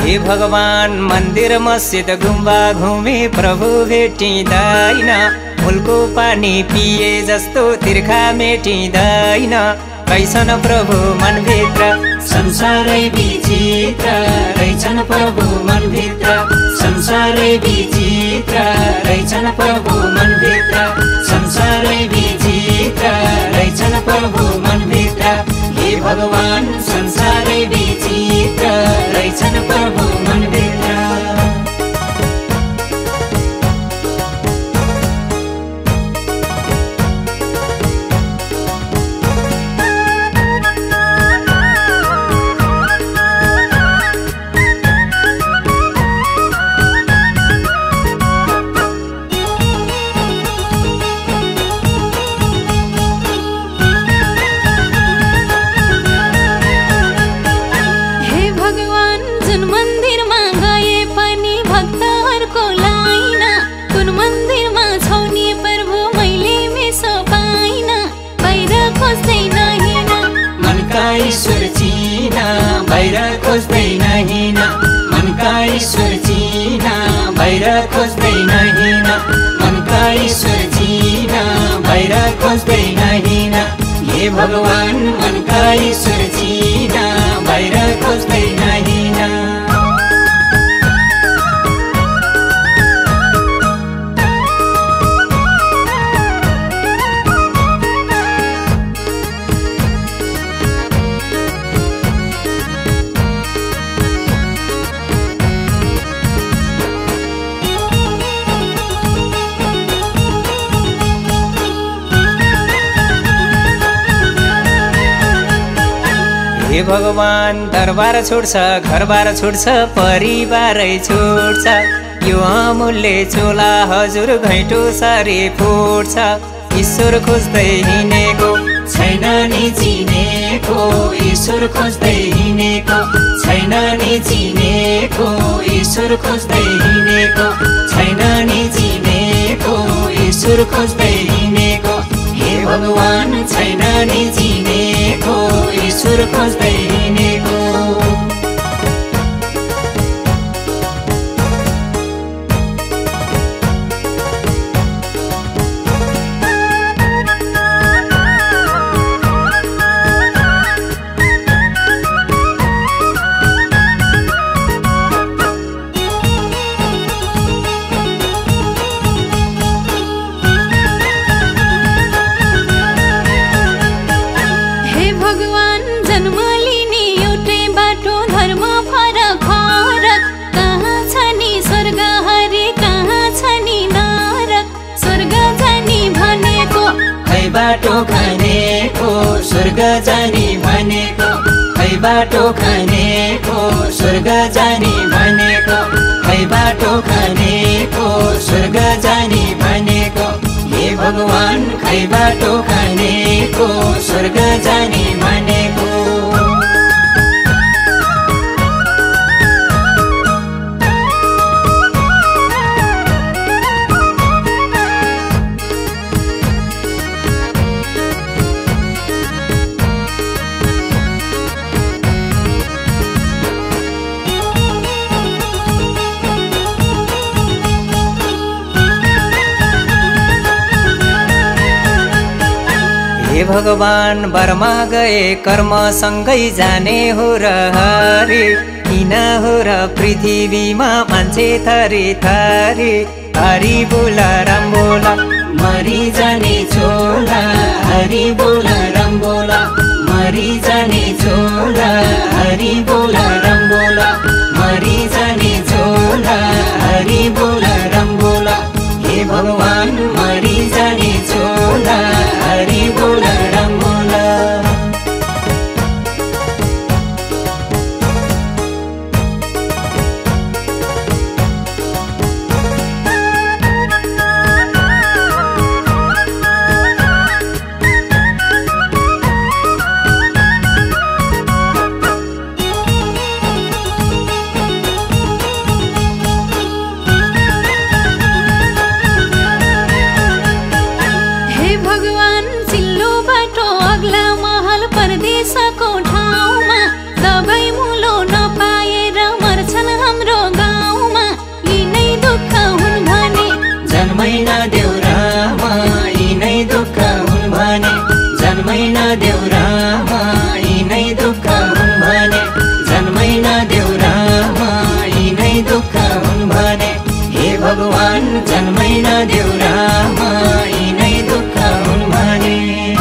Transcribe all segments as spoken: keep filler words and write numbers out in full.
हे भगवान मन्दिर मस्जिद गुम्बा घुमे प्रभु भेटिँदैन, मूलको पानी पिए जस्तो तिर्खा मेटिँदैन। कैछन् प्रभु मनभित्र संसारै विचित्र, रहेछन् प्रभु मनभित्र संसारै विचित्र, रहेछन् प्रभु मनभित्र संसारै विचित्र, रहेछन् प्रभु मनभित्र। हे भगवान संसारै विचित्र, रहेछन् प्रभु मनभित्र। ईश्वर चिना बाहिर खोज्दैन हिँड, मनका ईश्वर चिना बाहिर खोज्दैन हिँड, मनका ईश्वर चिना बाहिर खोज्दैन हिँड। हे भगवान मनका ईश्वर चिना बाहिर खोज्दैन हिँड। हे भगवान दरबार छुट्छ, घरबार छुट्छ, परिवारै छुट्छ, यो अमूल्य चोला हजुर घैँटो सारी फुट्छ। ईश्वर खोज्दै हिँडेको छैन नि चिनेको, ईश्वर खोज्दै हिँडेको छैन नि चिनेको, ईश्वर खोज्दै हिँडेको छैन नि चिनेको, ईश्वर खोज्दै हिँडेको। हे भगवान छैन नि चिनेको, ईश्वर खोज्दै हिँडेको। बाटो खानेको स्वर्ग जाने भनेको, खै बाटो खानेको स्वर्ग जाने भनेको, खै बाटो खानेको स्वर्ग जाने भनेको। हे भगवान खै बाटो खानेको स्वर्ग जाने भनेको। हे भगवान बर्मा गए कर्मसँगै जाने हो र हरे, किन हो र पृथ्वीमा मान्छे थरी थरी। हरि बोला राम बोला मरि जाने छोला, हरि बोला राम बोला मरि जाने छोला, हरि बोला राम बोला मरि जाने छोला, हरि बोला राम बोला। हे भगवान मरि जाने छोला, हरि बोला राम बोला। भगवान चिल्लो जन्मै नदेऊ राम यिनै दुःख हुन् भने, जन्मै नदेऊ राम यिनै दुःख हुन् भने, जन्मै नदेऊ राम यिनै दुःख हुन् भने, हे भगवान जन्मै नदेऊ राम यिनै दुःख हुन् भने।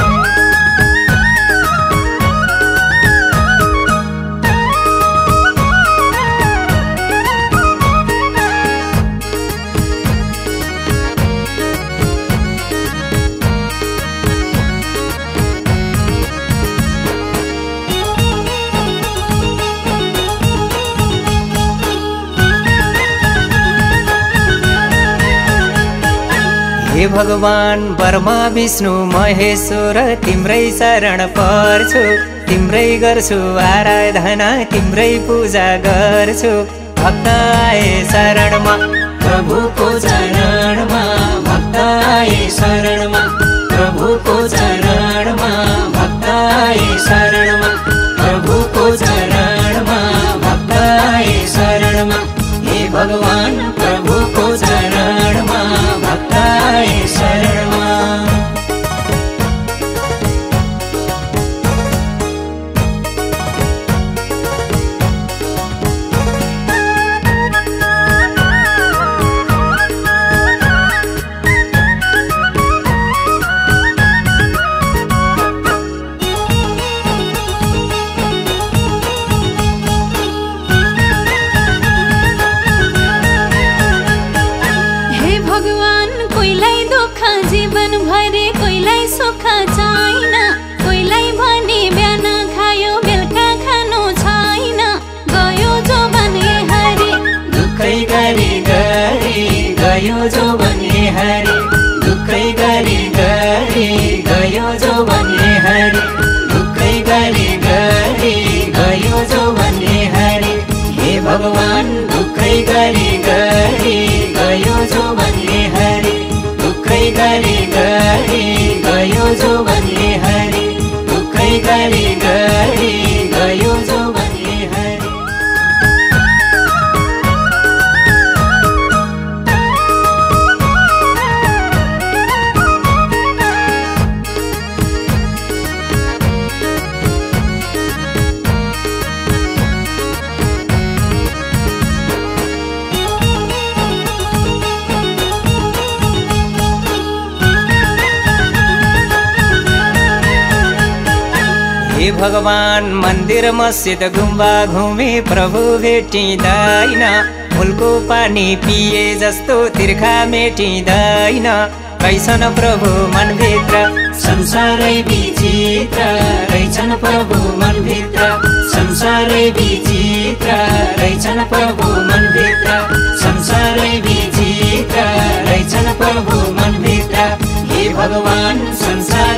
हे भगवान ब्रह्मा विष्णु महेश्वर तिम्रै शरण पर्छु, तिम्रै गर्छु आराधना, तिम्रै पूजा गर्छु। भक्त आए शरणमा प्रभुको चरणमा, भक्त आए शरणमा प्रभुको चरणमा, भक्त आए शरणमा प्रभुको चरणमा, भक्त आए शरणमा। हे भगवान प्रभुको चरणमा भक्त आए शरणमा। गयो जो बने हरि, दुःखै गरी गरी गयो जो बने हरि, दुःखै गरी गरी गयो जो बने हरि। हे भगवान दुःखै गरी गरी गयो जो बने हरि, दुःखै गरी गरी गयो जो बने हरि, दुःखै गरी गरी गयो जो बने हरि। हे भगवान मन्दिर मस्जिद गुम्बा घुमे प्रभु भेटिँदैन, फुलको पानी पिए जस्तो तिर्खा मेटिँदैन। कैछन् प्रभु मनभित्र संसारै विचित्र, रहेछन् प्रभु मनभित्र संसारै विचित्र, रहेछन् प्रभु मनभित्र संसारै विचित्र, रहेछन् प्रभु मनभित्र। हे भगवान संसार